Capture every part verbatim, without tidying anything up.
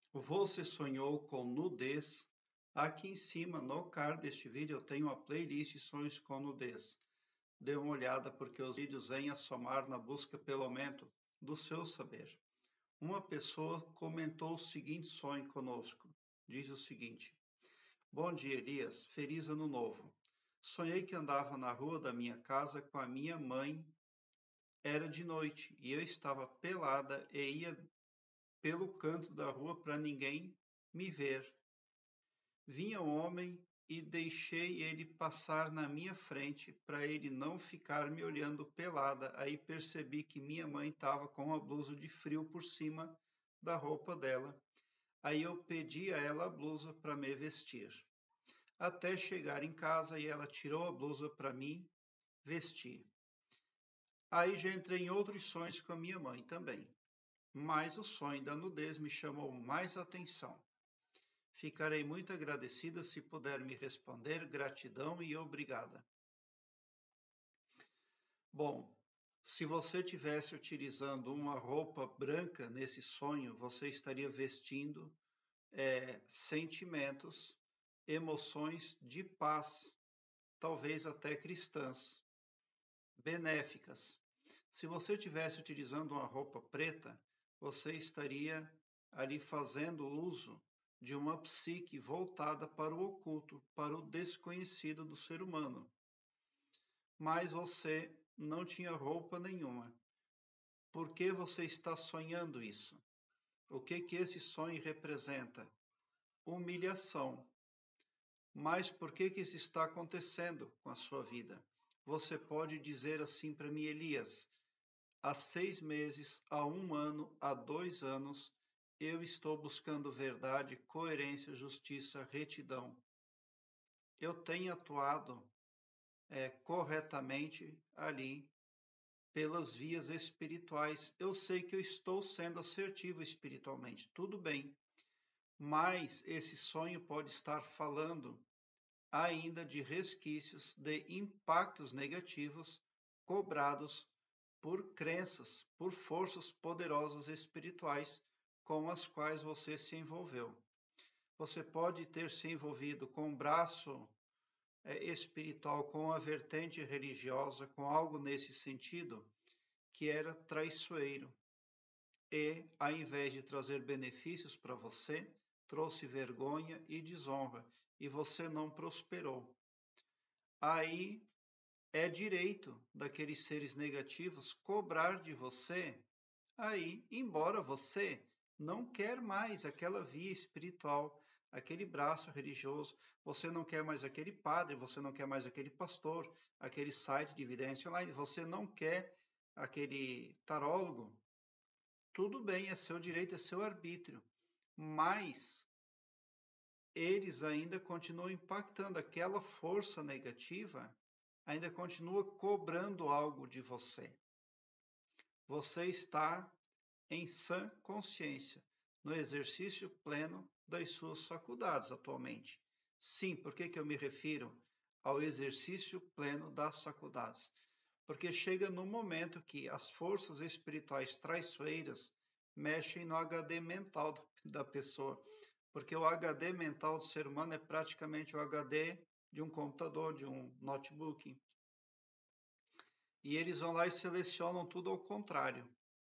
Você sonhou com nudez? Aqui em cima, no card deste vídeo, eu tenho uma playlist Sonhos com Nudez. Dê uma olhada porque os vídeos vêm a somar na busca pelo aumento do seu saber. Uma pessoa comentou o seguinte sonho conosco. Diz o seguinte: Bom dia, Elias. Feliz ano novo. Sonhei que andava na rua da minha casa com a minha mãe. Era de noite e eu estava pelada e ia pelo canto da rua para ninguém me ver. Vinha um homem e deixei ele passar na minha frente para ele não ficar me olhando pelada. Aí percebi que minha mãe estava com uma blusa de frio por cima da roupa dela. Aí eu pedi a ela a blusa para me vestir. Até chegar em casa e ela tirou a blusa para mim vestir. Aí já entrei em outros sonhos com a minha mãe também. Mas o sonho da nudez me chamou mais atenção. Ficarei muito agradecida se puder me responder. Gratidão e obrigada. Bom, se você tivesse utilizando uma roupa branca nesse sonho, você estaria vestindo é, sentimentos, emoções de paz, talvez até cristãs, benéficas. Se você tivesse utilizando uma roupa preta, você estaria ali fazendo uso de uma psique voltada para o oculto, para o desconhecido do ser humano. Mas você não tinha roupa nenhuma. Por que você está sonhando isso? O que que esse sonho representa? Humilhação. Mas por que que isso está acontecendo com a sua vida? Você pode dizer assim para mim, Elias: há seis meses, há um ano, há dois anos, eu estou buscando verdade, coerência, justiça, retidão. Eu tenho atuado é, corretamente ali pelas vias espirituais. Eu sei que eu estou sendo assertivo espiritualmente, tudo bem, mas esse sonho pode estar falando ainda de resquícios de impactos negativos cobrados por crenças, por forças poderosas espirituais com as quais você se envolveu. Você pode ter se envolvido com um braço é, espiritual, com a vertente religiosa, com algo nesse sentido, que era traiçoeiro. E, ao invés de trazer benefícios para você, trouxe vergonha e desonra, e você não prosperou. Aí é direito daqueles seres negativos cobrar de você, aí, embora você não quer mais aquela via espiritual, aquele braço religioso, você não quer mais aquele padre, você não quer mais aquele pastor, aquele site de evidência online, você não quer aquele tarólogo, tudo bem, é seu direito, é seu arbítrio, mas eles ainda continuam impactando, aquela força negativa ainda continua cobrando algo de você. Você está em sã consciência, no exercício pleno das suas faculdades atualmente. Sim, por que que eu me refiro ao exercício pleno das faculdades? Porque chega no momento que as forças espirituais traiçoeiras mexem no H D mental da pessoa, porque o H D mental do ser humano é praticamente o H D de um computador, de um notebook. E eles vão lá e selecionam tudo ao contrário.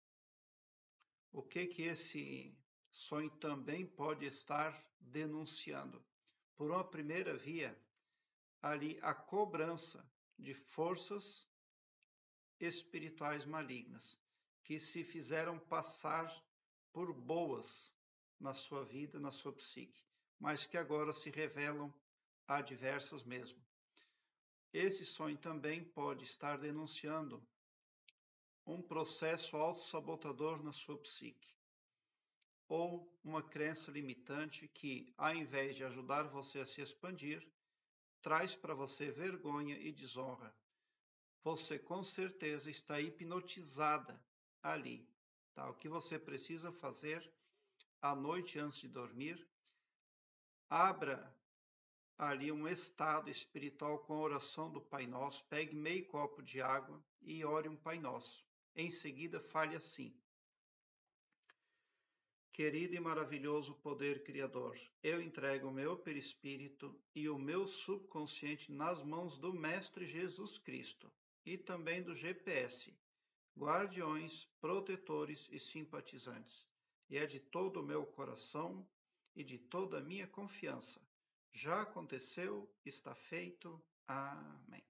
O que que esse sonho também pode estar denunciando? Por uma primeira via, ali a cobrança de forças espirituais malignas que se fizeram passar por boas na sua vida, na sua psique, mas que agora se revelam adversas mesmo. Esse sonho também pode estar denunciando um processo autossabotador na sua psique, ou uma crença limitante que, ao invés de ajudar você a se expandir, traz para você vergonha e desonra. Você com certeza está hipnotizada ali. Tá? O que você precisa fazer à noite antes de dormir, abra ali um estado espiritual com a oração do Pai Nosso, pegue meio copo de água e ore um Pai Nosso. Em seguida, fale assim: Querido e maravilhoso poder criador, eu entrego o meu perispírito e o meu subconsciente nas mãos do Mestre Jesus Cristo e também do G P S, guardiões, protetores e simpatizantes. E é de todo o meu coração e de toda a minha confiança. Já aconteceu, está feito. Amém.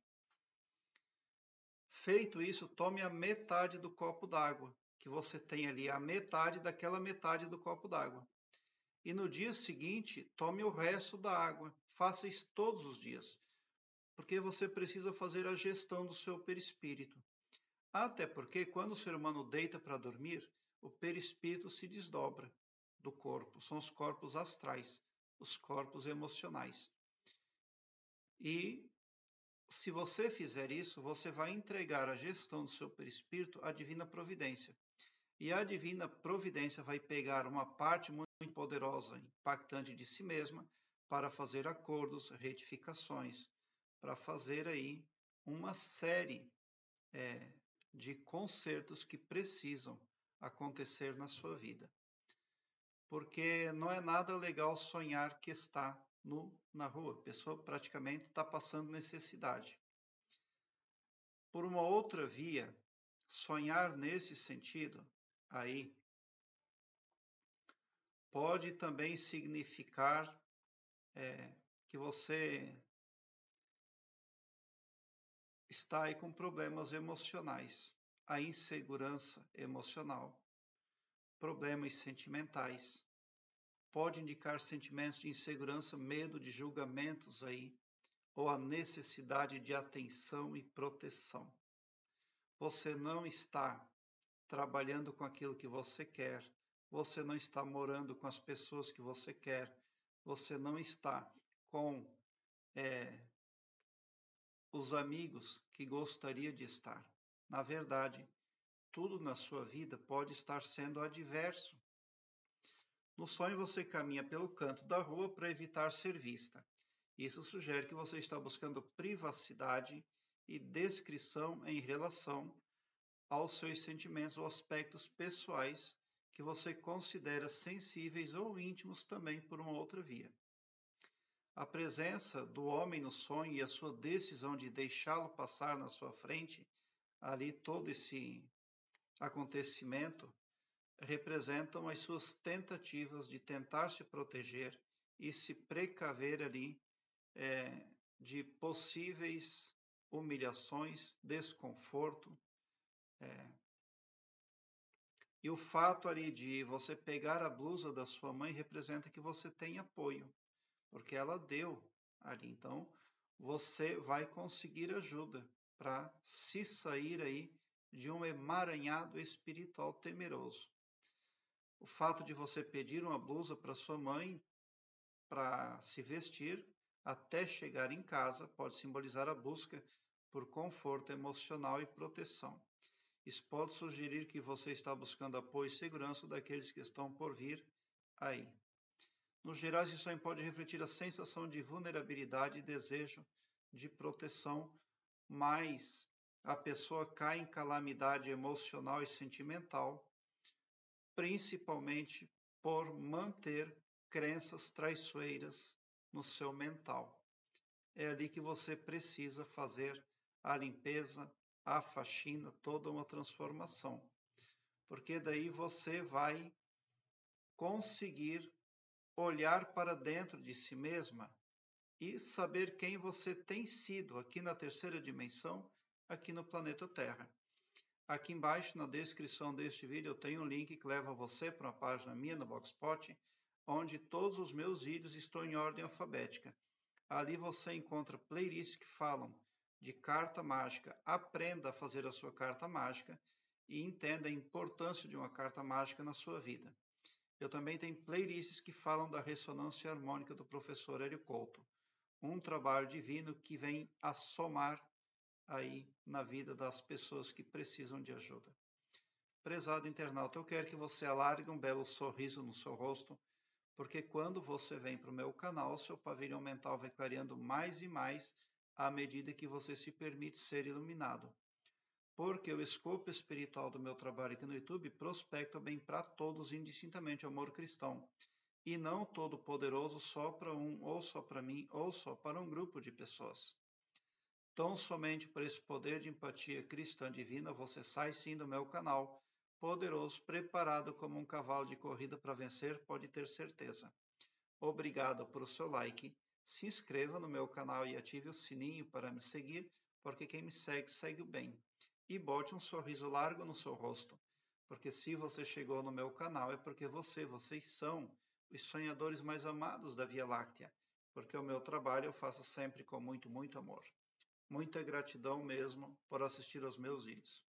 Feito isso, tome a metade do copo d'água, que você tem ali, a metade daquela metade do copo d'água. E no dia seguinte, tome o resto da água. Faça isso todos os dias, porque você precisa fazer a gestão do seu perispírito. Até porque quando o ser humano deita para dormir, o perispírito se desdobra do corpo. São os corpos astrais, os corpos emocionais. E se você fizer isso, você vai entregar a gestão do seu perispírito à divina providência. E a divina providência vai pegar uma parte muito poderosa, impactante de si mesma, para fazer acordos, retificações, para fazer aí uma série é, de concertos que precisam acontecer na sua vida. Porque não é nada legal sonhar que está nu na rua. A pessoa praticamente está passando necessidade. Por uma outra via, sonhar nesse sentido, aí, pode também significar é, que você está aí com problemas emocionais, a insegurança emocional, problemas sentimentais, pode indicar sentimentos de insegurança, medo de julgamentos aí, ou a necessidade de atenção e proteção. Você não está trabalhando com aquilo que você quer, você não está morando com as pessoas que você quer, você não está com é, os amigos que gostaria de estar. Na verdade, tudo na sua vida pode estar sendo adverso. No sonho você caminha pelo canto da rua para evitar ser vista. Isso sugere que você está buscando privacidade e descrição em relação aos seus sentimentos ou aspectos pessoais que você considera sensíveis ou íntimos também por uma outra via. A presença do homem no sonho e a sua decisão de deixá-lo passar na sua frente, ali todo esse acontecimento, representam as suas tentativas de tentar se proteger e se precaver ali é, de possíveis humilhações, desconforto. É. E o fato ali de você pegar a blusa da sua mãe representa que você tem apoio, porque ela deu ali. Então, você vai conseguir ajuda para se sair aí de um emaranhado espiritual temeroso. O fato de você pedir uma blusa para sua mãe para se vestir até chegar em casa pode simbolizar a busca por conforto emocional e proteção. Isso pode sugerir que você está buscando apoio e segurança daqueles que estão por vir aí. No geral, isso também pode refletir a sensação de vulnerabilidade e desejo de proteção, mas a pessoa cai em calamidade emocional e sentimental, principalmente por manter crenças traiçoeiras no seu mental. É ali que você precisa fazer a limpeza, a faxina, toda uma transformação. Porque daí você vai conseguir olhar para dentro de si mesma e saber quem você tem sido aqui na terceira dimensão, aqui no planeta Terra. Aqui embaixo, na descrição deste vídeo, eu tenho um link que leva você para uma página minha no Blogspot, onde todos os meus vídeos estão em ordem alfabética. Ali você encontra playlists que falam de carta mágica. Aprenda a fazer a sua carta mágica e entenda a importância de uma carta mágica na sua vida. Eu também tenho playlists que falam da ressonância harmônica do professor Hélio Couto, um trabalho divino que vem a somar aí na vida das pessoas que precisam de ajuda. Prezado internauta, eu quero que você alargue um belo sorriso no seu rosto, porque quando você vem para o meu canal, seu pavilhão mental vai clareando mais e mais à medida que você se permite ser iluminado. porque o escopo espiritual do meu trabalho aqui no YouTube prospecta bem para todos, indistintamente, o amor cristão, e não todo poderoso só para um, ou só para mim, ou só para um grupo de pessoas. Tão somente por esse poder de empatia cristã divina, você sai sim do meu canal, poderoso, preparado como um cavalo de corrida para vencer, pode ter certeza. Obrigado por o seu like, se inscreva no meu canal e ative o sininho para me seguir, porque quem me segue, segue o bem. E bote um sorriso largo no seu rosto, porque se você chegou no meu canal é porque você, vocês são os sonhadores mais amados da Via Láctea, porque o meu trabalho eu faço sempre com muito, muito amor. Muita gratidão mesmo por assistir aos meus vídeos.